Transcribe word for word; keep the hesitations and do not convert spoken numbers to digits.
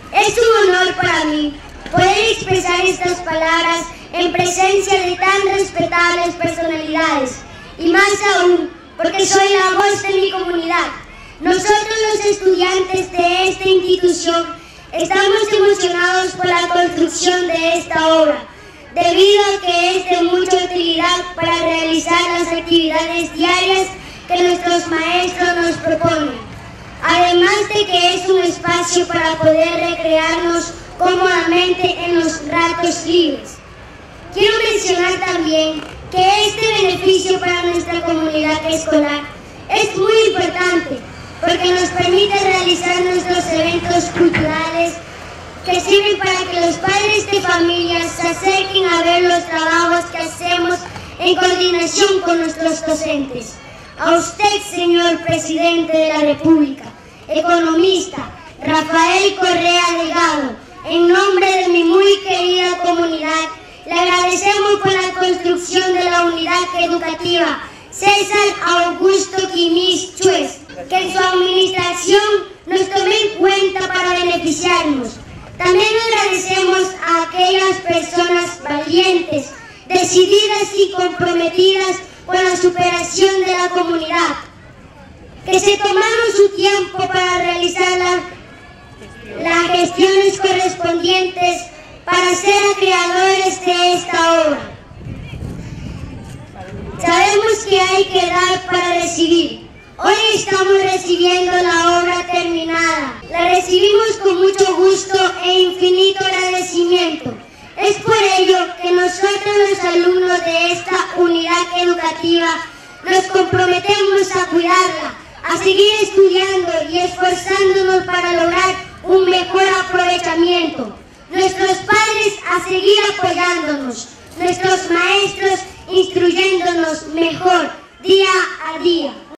Es un honor para mí poder expresar estas palabras en presencia de tan respetables personalidades, y más aún porque soy la voz de mi comunidad. Nosotros, los estudiantes de esta institución, estamos emocionados por la construcción de esta obra, debido a que es de mucha utilidad para realizar las actividades diarias que nuestros maestros nos proponen, además de que es un espacio para poder recrearnos cómodamente en los ratos libres. Quiero mencionar también que este beneficio para nuestra comunidad escolar es muy importante porque nos permite realizar nuestros eventos culturales que sirven para que los padres de familia se acerquen a ver los trabajos que hacemos en coordinación con nuestros docentes. A usted, señor Presidente de la República, economista Rafael Correa Delgado, en nombre de mi muy querida comunidad, le agradecemos por la construcción de la unidad educativa César Augusto Quimís Chuez, que en su administración nos tome en cuenta para beneficiarnos. También agradecemos a aquellas personas valientes, decididas y comprometidas con la superación de la comunidad, que se tomaron su tiempo para realizar la, las gestiones correspondientes para ser creadores de esta obra. Sabemos que hay que dar para recibir. Hoy estamos recibiendo la obra terminada. La recibimos con mucho gusto e infinito agradecimiento. Es por ello que nosotros, los alumnos de esta unidad educativa, nos comprometemos a cuidarla, a seguir estudiando y esforzándonos para lograr un mejor aprovechamiento. Nuestros padres a seguir apoyándonos, nuestros maestros instruyéndonos mejor día a día.